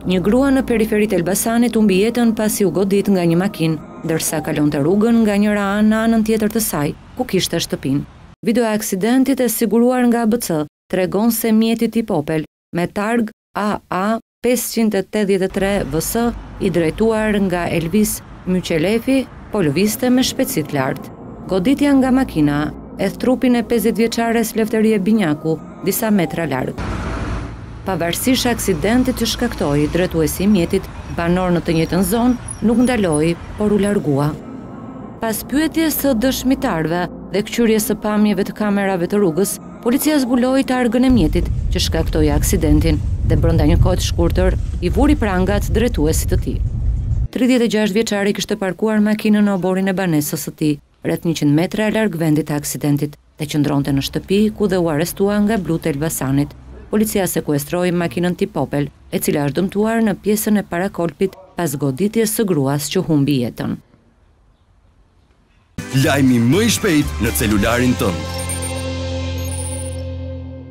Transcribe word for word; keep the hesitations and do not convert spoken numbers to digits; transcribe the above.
Një grua në periferit Elbasanit humbi jetën pasi u godit nga një makinë, ndërsa kalonte rrugën nga njëra anë në anën tjetër të saj, ku kishte shtëpinë. Video e aksidentit e siguruar nga A B C tregon se mjeti tip Opel me targ A A pesëqind e tetëdhjetë e tre V S i drejtuar nga Elvis Myqelefi po lëvizte me shpejtësi të lartë. Goditja nga makina edh trupin e pesëdhjetë vjeçares Lefterie Binjaku disa metra larg. Pavarësisht aksidentit që shkaktoi, drejtuesi i mjetit, banor në të njëjtën zonë, nuk ndaloi, por u largua. Pas pyetjes së dëshmitarëve dhe kqyrjes së pamjeve të kamerave të rrugës, policia zbuloi targën e mjetit që shkaktoi aksidentin dhe brenda një kohe të shkurtër i vuri prangat drejtuesit të tij. tridhjetë e gjashtë vjeçari kishte parkuar makinën në oborin e banesës së tij, rreth njëqind metra larg vendit të aksidentit, dhe qëndronte në shtëpi ku dhe u arrestua nga Blut e Elbasanit. Policia sekuestroi makinën tip Opel, e cila është dëmtuar në pjesën e parakolpit pas goditjes së gruas që humbi jetën. Lajmi më i shpejt në celularin tënd.